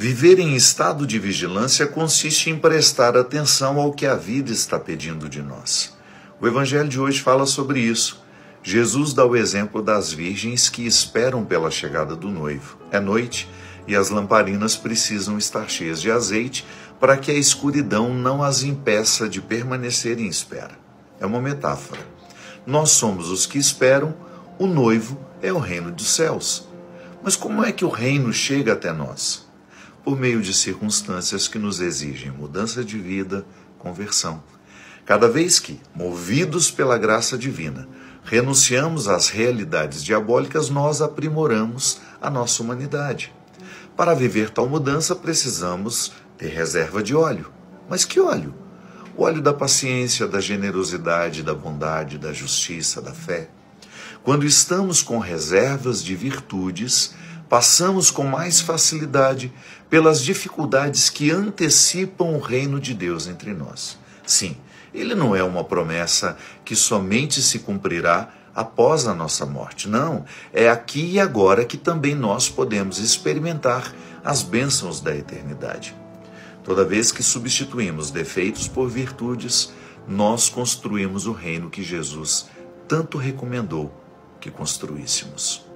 Viver em estado de vigilância consiste em prestar atenção ao que a vida está pedindo de nós. O Evangelho de hoje fala sobre isso. Jesus dá o exemplo das virgens que esperam pela chegada do noivo. É noite e as lamparinas precisam estar cheias de azeite para que a escuridão não as impeça de permanecer em espera. É uma metáfora. Nós somos os que esperam, o noivo é o reino dos céus. Mas como é que o reino chega até nós? Por meio de circunstâncias que nos exigem mudança de vida, conversão. Cada vez que, movidos pela graça divina, renunciamos às realidades diabólicas, nós aprimoramos a nossa humanidade. Para viver tal mudança, precisamos ter reserva de óleo. Mas que óleo? O óleo da paciência, da generosidade, da bondade, da justiça, da fé. Quando estamos com reservas de virtudes, passamos com mais facilidade pelas dificuldades que antecipam o reino de Deus entre nós. Sim, ele não é uma promessa que somente se cumprirá após a nossa morte. Não, é aqui e agora que também nós podemos experimentar as bênçãos da eternidade. Toda vez que substituímos defeitos por virtudes, nós construímos o reino que Jesus tanto recomendou que construíssemos.